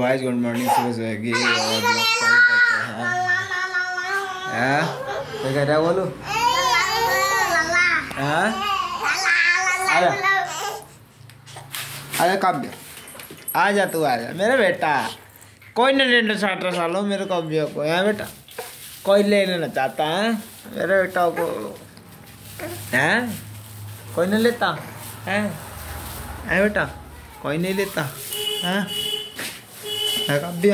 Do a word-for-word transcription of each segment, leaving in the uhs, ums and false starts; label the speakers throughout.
Speaker 1: Guys good morning. सुबह सुबह की और ब्लॉग चालू करते हैं। हैं क्या कह रहा है बोलो? हैं आजा आजा काव्य आजा तू आजा मेरा बेटा। कोई नहीं लेना चाहता सालों मेरे काव्य को। है बेटा कोई ले लेना चाहता है मेरे बेटा को। हैं कोई नहीं लेता है है बेटा कोई नहीं लेता है है काव्य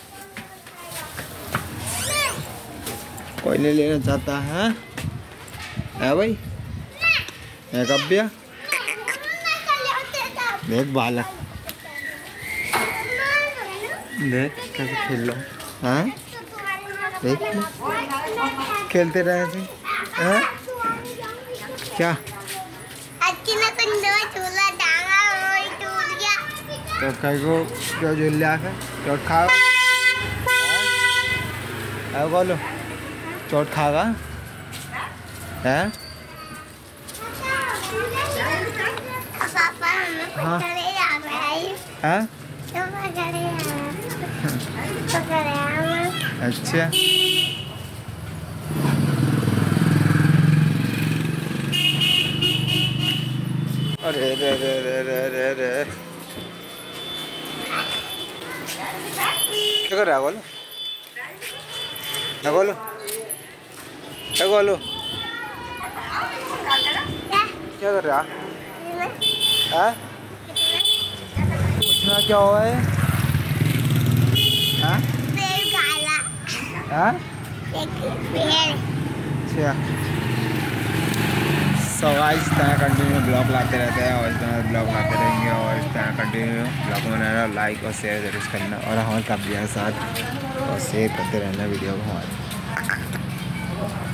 Speaker 1: कोई नहीं लेना चाहता है है भाई है काव्य। देख बालक देख कैसे खेल लो हैं देख खेलते रहे थे हैं क्या तो कहीं को जो झूल लिया है चोट खाओ है बोलो चोट खागा है हाँ हाँ अच्छा अरे रे रे रे रे रे रे क्या कर रहा है बोलो क्या बोलो क्या बोलो क्या कर रहा है कुछ ना क्या हुआ है हाँ हाँ अच्छा सो गाइस इस तरह कंटिन्यू ब्लॉग लाते रहते हैं और इस तरह ब्लॉग लाते रहेंगे और इस तरह कंटिन्यू ब्लॉग बनाना लाइक और शेयर जरूर करना और हमारे काव्य के साथ और शेयर करते रहना वीडियो को हमारे।